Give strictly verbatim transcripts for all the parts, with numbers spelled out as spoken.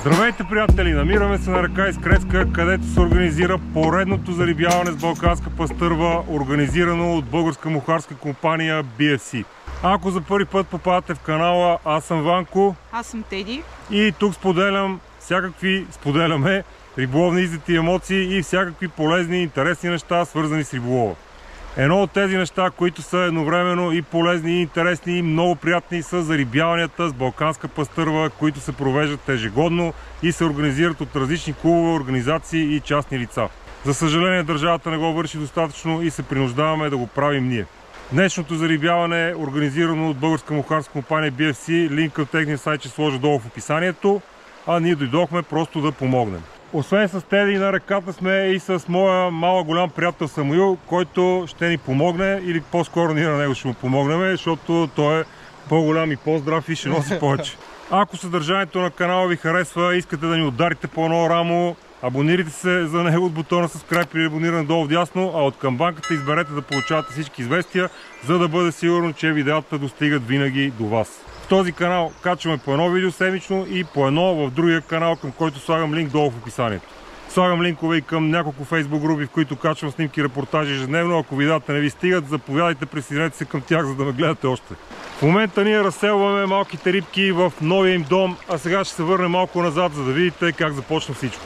Здравейте, приятели! Намираме се на река Искрецка, където се организира поредното зарибяване с балканска пастърва, организирано от българска мухарска компания Би Еф Си. Ако за първи път попадате в канала, аз съм Ванко. Аз съм Теди. И тук споделям всякакви, споделяме риболовни излети и емоции и всякакви полезни и интересни неща, свързани с риболова. Едно от тези неща, които са едновременно и полезни, и интересни, и много приятни, са зарибяванията с балканска пастърва, които се провеждат ежегодно и се организират от различни клубове, организации и частни лица. За съжаление, държавата не го върши достатъчно и се принуждаваме да го правим ние. Днешното зарибяване е организирано от българска мухарска компания Би Еф Си. Линк към техния сайт ще сложа долу в описанието, а ние дойдохме просто да помогнем. Освен с Теди на реката сме и с моя малък голям приятел Самуил, който ще ни помогне, или по-скоро ние на него ще му помогнем, защото той е по-голям и по-здрав и ще носи повече. Ако съдържанието на канала ви харесва, искате да ни ударите по едно рамо, абонирайте се за него от бутона subscribe или абониране долу вдясно, а от камбанката изберете да получавате всички известия, за да бъде сигурно, че видеята достигат винаги до вас. В този канал качваме по едно видео седмично и по едно в другия канал, към който слагам линк долу в описанието. Слагам линкове и към няколко фейсбук групи, в които качвам снимки и репортажи ежедневно. Ако видеята не ви стигат, заповядайте, присъединете се към тях, за да ме гледате още. В момента ние разселваме малките рибки в новия им дом, а сега ще се върнем малко назад, за да видите как започна всичко.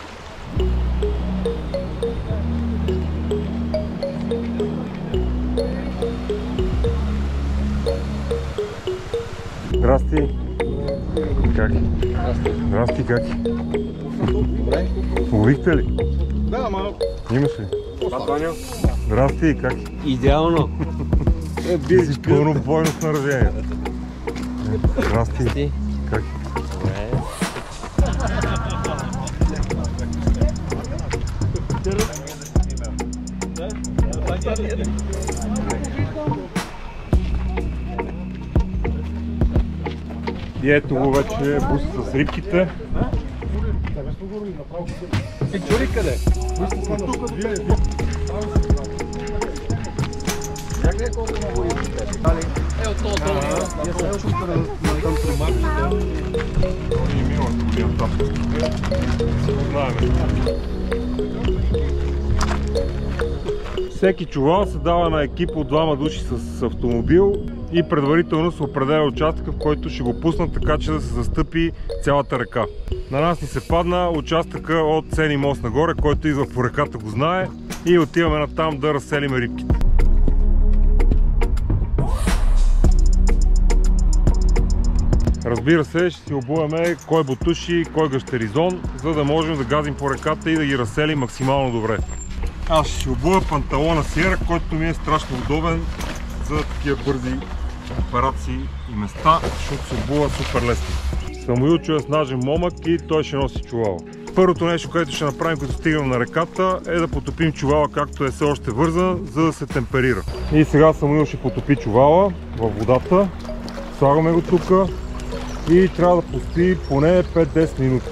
Здрасти! Как? Здрасти. Здрасти, как? Добре. Ловихте ли? Да, малко. Имаш ли? Батоня. Здрасти, как? Идеално. Е, Ти си пълно бойно снаряжение. Здрасти. Как? Добре. И ето го вече буса с рибките. И чури къде? Е, от това долу. Всеки чувал се дава на екип от двама души с автомобил и предварително се определя участъка, в който ще го пуснат, така че да се застъпи цялата река. На нас ни се падна участъка от Цени мост нагоре, който идва по реката, го знае, и отиваме натам да разселим рибките. Разбира се, ще си обуваме кой бутуши, кой гащеризон, за да можем да газим по реката и да ги разселим максимално добре. Аз ще си обува панталона Сиера, който ми е страшно удобен за такива бързи операции и места, защото се обува супер лесно. Самуилчо е снажен момък и той ще носи чувала. Първото нещо, което ще направим, като стигнем на реката, е да потопим чувала, както е все още вързан, за да се темперира. И сега Самуил ще потопи чувала във водата. Слагаме го тук и трябва да постои поне пет-десет минути.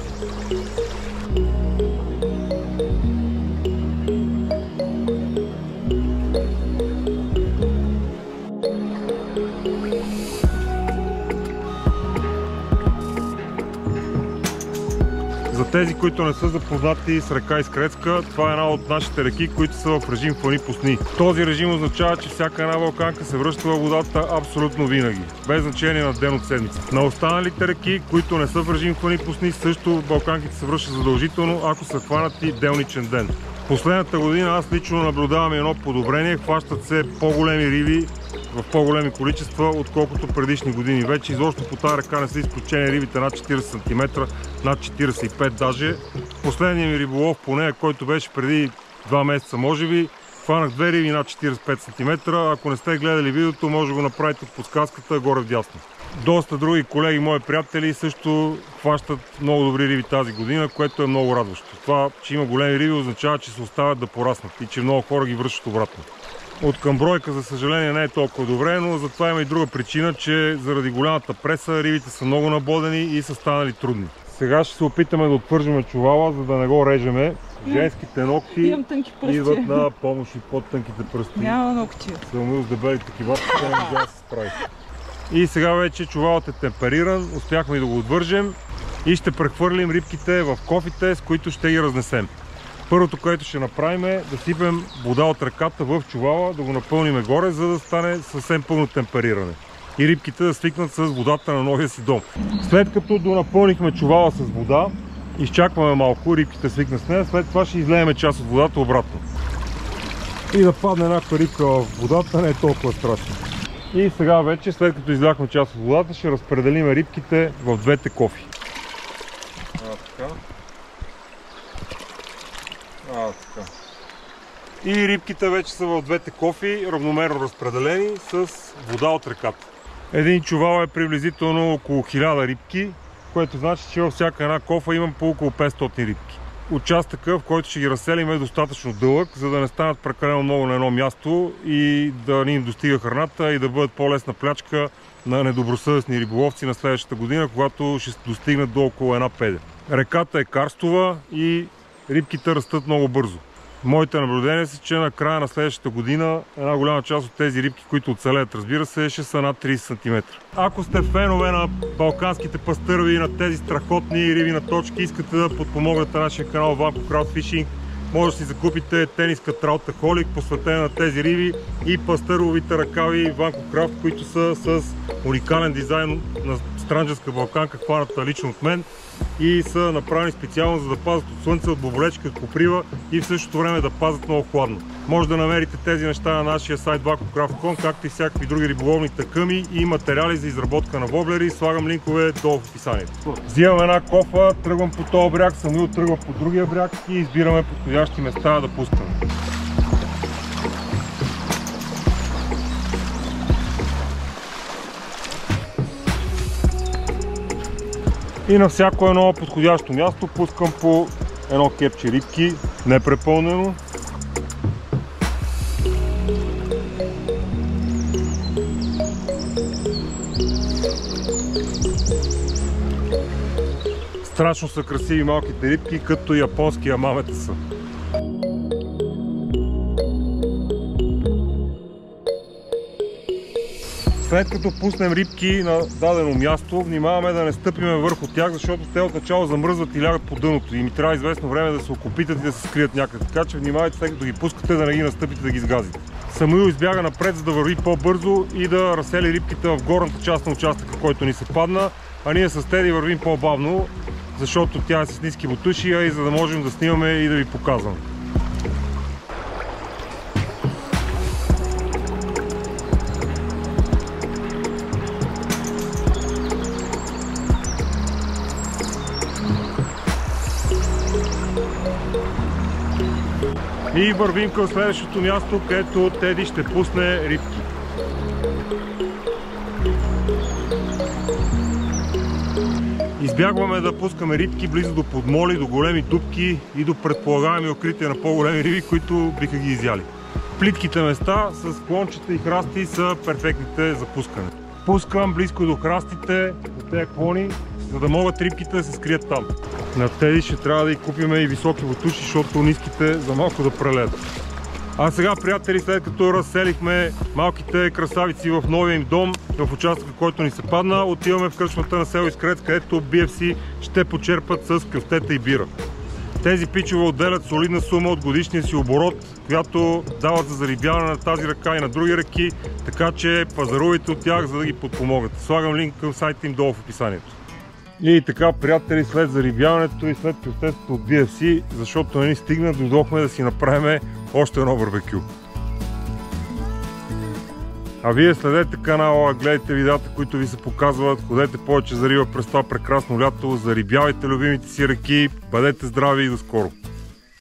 За тези, които не са запознати с река Искрецка, това е една от нашите реки, които са в режим фъни пусни. Този режим означава, че всяка една вулканка се връща във водата абсолютно винаги, без значение на ден от седмица. На останалите реки, които не са в режим фъни пусни, също вулканките се връщат задължително, ако са хванати делничен ден. Последната година аз лично наблюдавам едно подобрение, хващат се по-големи риби в по-големи количества, отколкото предишни години. Вече изобщо по тази река не са изключени рибите над четиридесет сантиметра, над четиридесет и пет даже. Последният ми риболов по нея, който беше преди два месеца може би, хванах две риби над четиридесет и пет сантиметра. Ако не сте гледали видеото, може да го направите от подсказката горе вдясно. Доста други колеги, мои приятели, също хващат много добри риби тази година, което е много радващо. Това, че има големи риби, означава, че се оставят да пораснат и че много хора ги връщат обратно. От към бройка, за съжаление, не е толкова добре, но затова има и друга причина, че заради голямата преса рибите са много набодени и са станали трудни. Сега ще се опитаме да отвържем чувала, за да не го режеме. Женските ногти идват на помощ и по-тънките пръсти. Няма ногти. Самуил с дебелите кибати, не може да се справи. И сега вече чувалът е темпериран, успяхме и да го отвържем. и ще прехвърлим рибките в кофите, с които ще ги разнесем. Първото, което ще направим, е да сипем вода от реката в чувала, да го напълним горе, за да стане съвсем пълно темпериране и рибките да свикнат с водата на новия си дом. След като донапълнихме чувала с вода, изчакваме малко, рибките свикнат с нея, след това ще излеем част от водата обратно. И да падне някаква рибка в водата, не е толкова страшно. И сега вече, след като изляхме част от водата, ще разпределим рибките в двете кофи. А, така. А, така. И рибките вече са в двете кофи, равномерно разпределени с вода от реката. Един чувал е приблизително около хиляда рибки, което значи, че във всяка една кофа имам по около петстотин рибки. Участъка, в който ще ги разселим, е достатъчно дълъг, за да не станат прекалено много на едно място и да не им достига храната и да бъдат по-лесна плячка на недобросъвестни риболовци на следващата година, когато ще достигнат до около една педе. Реката е карстова и рибките растат много бързо. Моите наблюдения са, че на края на следващата година една голяма част от тези рибки, които оцелеят, разбира се, ще са над трийсет сантиметра. Ако сте фенове на балканските пастърви и на тези страхотни риби на точки, искате да подпомогнете нашия канал Ванко Крауд Фишинг, може да си закупите тениска Траутахолик, посветена на тези риби, и пастървовите ръкави Ванко Крафт, които са с уникален дизайн на странджанска балканка, хваната лично от мен, и са направени специално, за да пазят от слънце, от боболечка, от коприва и в същото време да пазят много хладно. Може да намерите тези неща на нашия сайт ванко крафт точка ком, както и всякакви други риболовни тъкъми и материали за изработка на воблери. Слагам линкове долу в описанието. Взимам една кофа, тръгвам по този бряг, Самуил тръгва по другия бряг и избираме подходящи места да пускаме. И на всяко едно подходящо място пускам по едно кепче рибки, непрепълнено. Страшно са красиви малките рибки, като японски ямамета са. След като пуснем рибки на дадено място, внимаваме да не стъпиме върху тях, защото те отначало замръзват и лягат по дъното. И ми трябва известно време да се окопитат и да се скрият някъде. Така че внимавайте, след като ги пускате, да не ги настъпите, да ги сгазите. Самуил избяга напред, за да върви по-бързо и да разсели рибките в горната част на участъка, който ни се падна. А ние с Теди вървим по-бавно, защото тя е с ниски бутуши, а и за да можем да снимаме и да ви показвам. И вървим към следващото място, където Теди ще пусне рибки. Избягваме да пускаме рибки близо до подмоли, до големи дупки и до предполагаеми укрития на по-големи риби, които биха ги изяли. Плитките места с клончета и храсти са перфектните за пускане. Пускам близко до храстите, до тези клони, за да могат рибките да се скрият там. На Теди ще трябва да и купиме и високи бутуши, защото ниските за малко да преледат. А сега, приятели, след като разселихме малките красавици в новия им дом, в участъка, който ни се падна, отиваме в кръчмата на село Искрец, където би еф си ще почерпат с кюфтета и бира. Тези пичове отделят солидна сума от годишния си оборот, която дават за зарибяване на тази река и на други реки, така че пазарувайте от тях, за да ги подпомогат. Слагам линк към сайта им долу в описанието. И така, приятели, след зарибяването и след кюфтетата от би еф си, защото не ни стигна, дойдохме да си направим още едно барбекю. А вие следете канала, гледайте видеята, които ви се показват, ходете повече за риба през това прекрасно лято, зарибявайте любимите си реки, бъдете здрави и до скоро!